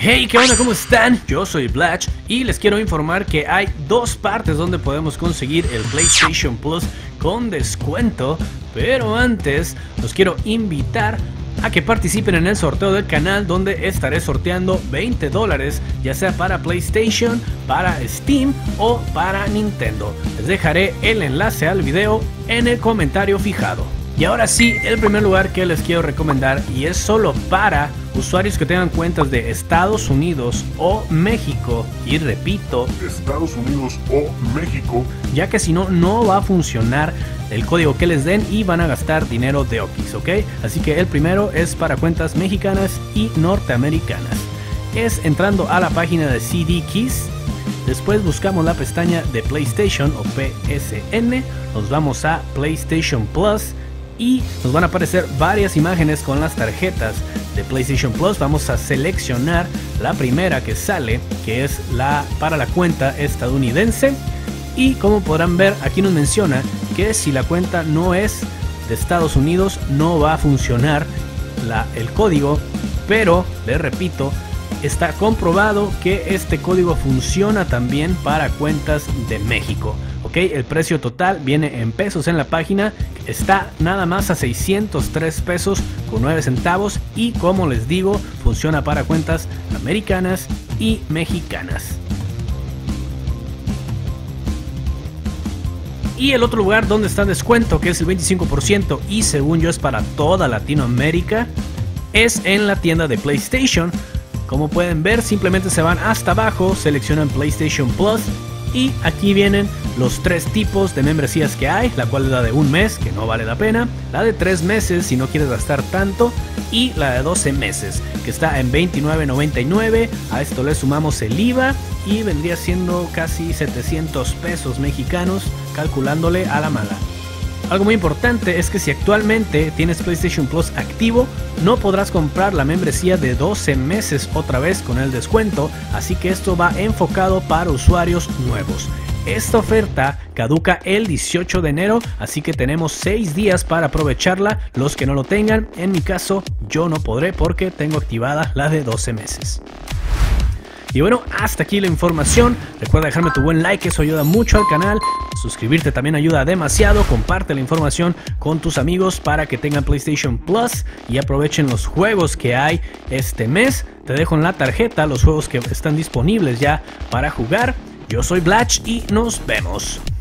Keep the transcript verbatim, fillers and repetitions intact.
Hey, ¿qué onda? ¿Cómo están? Yo soy Blatch y les quiero informar que hay dos partes donde podemos conseguir el PlayStation Plus con descuento. Pero antes, los quiero invitar a que participen en el sorteo del canal, donde estaré sorteando veinte dólares, ya sea para PlayStation, para Steam o para Nintendo. Les dejaré el enlace al video en el comentario fijado. Y ahora sí, el primer lugar que les quiero recomendar, y es solo para usuarios que tengan cuentas de Estados Unidos o México, y repito, Estados Unidos o México, ya que si no, no va a funcionar el código que les den y van a gastar dinero de Oquis, ¿ok? Así que el primero es para cuentas mexicanas y norteamericanas. Es entrando a la página de C D Keys, después buscamos la pestaña de PlayStation o P S N, nos vamos a PlayStation Plus y nos van a aparecer varias imágenes con las tarjetas de PlayStation Plus. Vamos a seleccionar la primera que sale, que es la para la cuenta estadounidense, y como podrán ver, aquí nos menciona que si la cuenta no es de Estados Unidos no va a funcionar la, el código, pero les repito, está comprobado que este código funciona también para cuentas de México. Ok, el precio total viene en pesos en la página, está nada más a seiscientos tres pesos con nueve centavos, y como les digo, funciona para cuentas americanas y mexicanas. Y el otro lugar donde está en descuento, que es el veinticinco por ciento, y según yo es para toda Latinoamérica, es en la tienda de PlayStation. Como pueden ver, simplemente se van hasta abajo, seleccionan PlayStation Plus y aquí vienen los tres tipos de membresías que hay, la cual es la de un mes, que no vale la pena, la de tres meses si no quieres gastar tanto, y la de doce meses, que está en veintinueve noventa y nueve. A esto le sumamos el I V A y vendría siendo casi setecientos pesos mexicanos, calculándole a la mala. Algo muy importante es que si actualmente tienes PlayStation Plus activo, no podrás comprar la membresía de doce meses otra vez con el descuento, así que esto va enfocado para usuarios nuevos. Esta oferta caduca el dieciocho de enero, así que tenemos seis días para aprovecharla. Los que no lo tengan, en mi caso, yo no podré porque tengo activada la de doce meses. Y bueno, hasta aquí la información. Recuerda dejarme tu buen like, eso ayuda mucho al canal. Suscribirte también ayuda demasiado. Comparte la información con tus amigos para que tengan PlayStation Plus y aprovechen los juegos que hay este mes. Te dejo en la tarjeta los juegos que están disponibles ya para jugar. Yo soy Blatch y nos vemos.